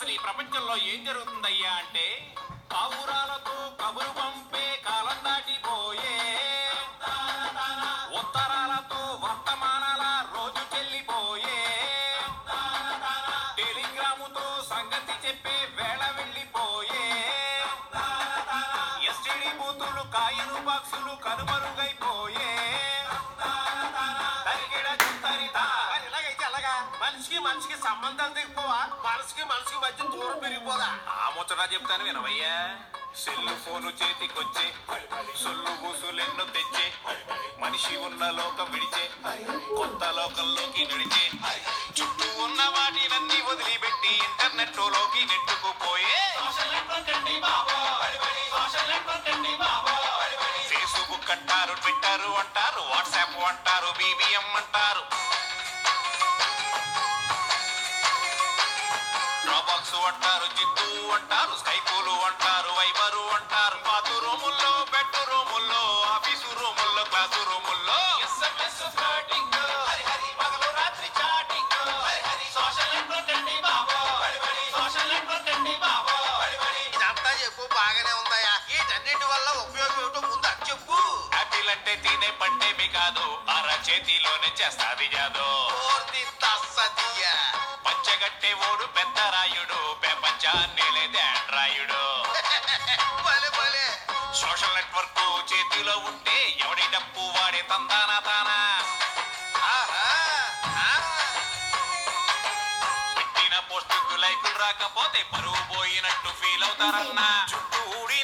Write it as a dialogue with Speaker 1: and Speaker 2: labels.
Speaker 1: అసలు ఈ ప్రపంచంలో ఏం జరుగుతుందయ్యా అంటే పావురాలతో కబురు పంపే కాలం దాటిపోయే ఉత్తరాలతో వర్తమానాల రోజు చెల్లిపోయే టెలిగ్రాముతో సంగతి చెప్పే వేళ వెళ్ళిపోయే ఎస్టీడీ బూతులు కాయిను బాక్సులు కనుమరుగైపోయే మనిషికి మనిషికి సంబంధాలు దిగిపోవా మనసుకి మనిషికి మధ్య దూరం పెరిగిపోదా ఆ ముచ్చట చెప్తాను వినవయ్యా సెల్లు ఫోను చేతికొచ్చే సొల్లు గూసులెన్నో తెచ్చే మనిషి ఉన్న లోకం విడిచే కొత్త లోకంలోకి నడిచే చుట్టూ ఉన్న వాటినన్నీ వదిలిపెట్టి ఇంటర్నెట్ లోకి నెట్టుకుపోయే ఫేస్బుక్ అంటారు ట్విట్టర్ అంటారు వాట్సాప్ అంటారు బీబీఎం అంటారు డ్రాబాక్స్ అంటారు జిద్దు అంటారు స్కైపులు అంటారు వైబరు అంటారు బాతు రూముల్లో బెడ్ రూముల్లో ఆఫీసు రూముల్లో క్లాసు రూముల్లో ఎస్ఎంఎస్ ఫ్లర్టింగ్ పగలు రాత్రి చాటింగ్ సోషల్ నెట్వర్క్ బాబో సోషల్ నెట్వర్క్ బాబో ఇదంతా చెప్పు బాగానే ఉందాయా వీటన్నిటి వల్ల ఉపయోగం ఏమిటో ముందు అది చెప్పు యాపిల్ అంటే తినే పండేమి కాదు అరచేతిలోనే చేస్తాది జాదో పంచగట్టే ఓడు పెద్ద రాయుడు ప్రపంచాన్ని లేదే ఆండ్రాయుడు సోషల్ నెట్వర్క్ చేతిలో ఉంటే ఎవడి డప్పు వాడే తందానా తానా పెట్టిన పోస్టుకు లైకులు రాకపోతే పరువు పోయినట్టు ఫీల్ అవుతారన్నా చుట్టూ